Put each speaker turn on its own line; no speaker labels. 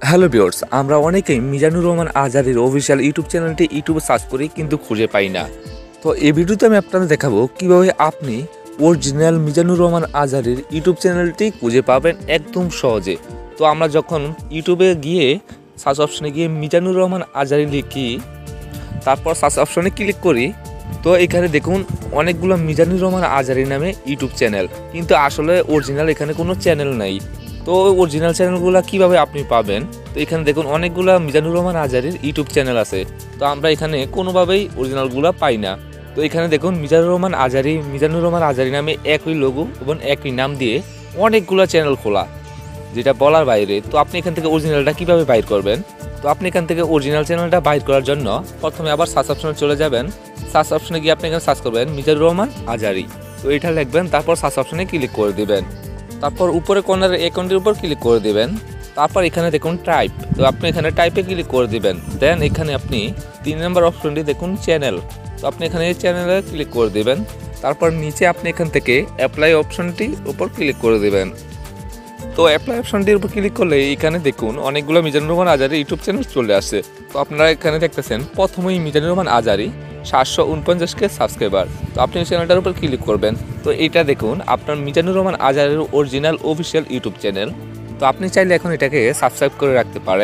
Hello viewers, আমরা অনেকেই মিজানুর রহমান আজহারীর অফিসিয়াল ইউটিউব চ্যানেলটি ইউটিউবে সার্চ করি কিন্তু খুঁজে পাই না। তো এই ভিডিওতে আমি আপনাদের দেখাবো কিভাবে আপনি অরিজিনাল মিজানুর রহমান আজহারীর ইউটিউব চ্যানেলটি খুঁজে পাবেন একদম সহজে। তো আমরা যখন ইউটিউবে গিয়ে সার্চ অপশনে গিয়ে মিজানুর রহমান আজহারী লিখি, তারপর সার্চ অপশনে ক্লিক করি, তো এখানে দেখুন অনেকগুলো মিজানুর রহমান আজহারী নামে ইউটিউব চ্যানেল, কিন্তু আসলে অরিজিনাল এখানে কোনো চ্যানেল নাই। তো অরিজিনাল চ্যানেলগুলো কিভাবে আপনি পাবেন? তো এখানে দেখুন অনেকগুলো মিজানুর রহমান আজহারীর ইউটিউব চ্যানেল আছে, তো আমরা এখানে কোনোভাবেই অরিজিনালগুলো পাই না। তো এখানে দেখুন মিজানুর রহমান আজহারী নামে একই লোগো এবং একই নাম দিয়ে অনেকগুলো চ্যানেল খোলা, যেটা বলার বাইরে। তো আপনি এখান থেকে অরিজিনালটা কিভাবে বাইর করবেন? তো আপনি এখান থেকে অরিজিনাল চ্যানেলটা বাইর করার জন্য প্রথমে আবার সার্চ অপশনে চলে যাবেন। সার্চ অপশনে গিয়ে আপনি এখানে সার্চ করবেন মিজানুর রহমান আজহারী, তো এটা লিখবেন, তারপর সার্চ অপশনে ক্লিক করে দিবেন। তারপর উপরে কর্নারের অ্যাকাউন্টের উপর ক্লিক করে দিবেন। তারপর এখানে দেখুন টাইপ, তো আপনি এখানে টাইপে ক্লিক করে দিবেন। দেন এখানে আপনি 3 নম্বর অপশনটি দেখুন চ্যানেল, তো আপনি এখানে এই চ্যানেলে ক্লিক করে দিবেন। তারপর নিচে আপনি এখান থেকে অ্যাপ্লাই অপশনটি উপর ক্লিক করে দিবেন। তো অ্যাপ্লাই অপশনটির উপর ক্লিক করলে এখানে দেখুন অনেকগুলো মিজানুর রহমান আজহারী ইউটিউব চ্যানেল চলে আসে। তো আপনারা এখানে দেখতেছেন প্রথমেই মিজানুর রহমান আজহারী 749K সাবস্ক্রাইবার, তো আপনি এই চ্যানেলটার উপর ক্লিক করবেন। তো এটা দেখুন আপনার মিজানুর রহমান আজহারীর অরিজিনাল অফিসিয়াল ইউটিউব চ্যানেল। তো আপনি চাইলে এখন এটাকে সাবস্ক্রাইব করে রাখতে পারেন।